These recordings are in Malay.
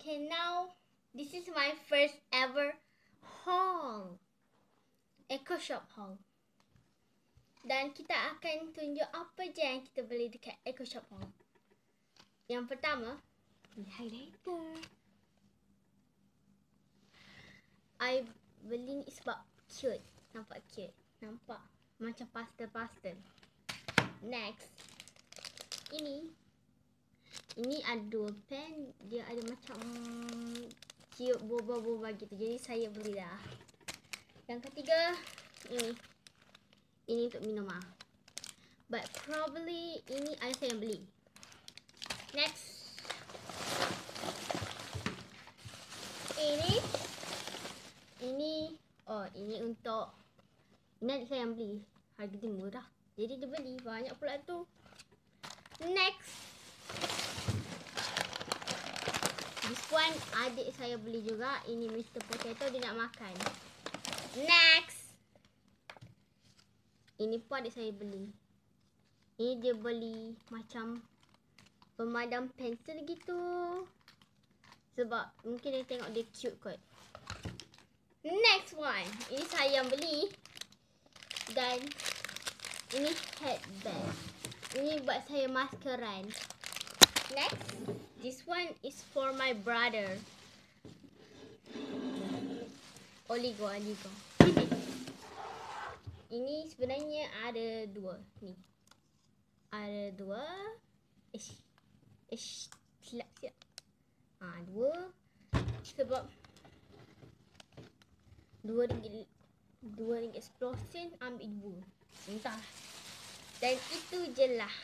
Okay, now this is my first ever haul. Eco shop haul. Dan kita akan tunjuk apa je yang kita beli dekat Eco Shop Haul. Yang pertama, highlighter. I beli ni sebab cute. Nampak cute. Nampak macam pastel-pastel. Next. Ini ada 2 pen. Dia ada macam cute boba-boba gitu. Jadi saya beli dah. Yang ketiga, ini. Ini untuk minum ah. But probably ini ayah saya yang beli. Next. Ini untuk adik saya yang beli. Harga dia murah. Jadi dia beli banyak pula tu. Next. This one adik saya beli juga. Ini Mr. Potato, dia nak makan. Next. Ini pun adik saya beli. Ini dia beli macam pemadam pensel gitu. Sebab mungkin dia tengok dia cute kot. Next one. Ini saya yang beli. Dan ini headband. Ini buat saya maskeran. Next. This one is for my brother. Oligo. Ini sebenarnya ada 2 ni. Ada 2. Silap. 2. Sebab 2 ringgit 10 sen ambil 2. Entah. Dan itu je lah.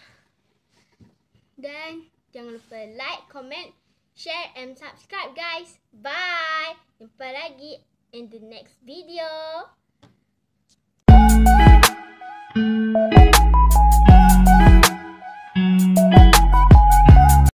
Dan jangan lupa like, comment, share and subscribe guys. Bye. Jumpa lagi in the next video.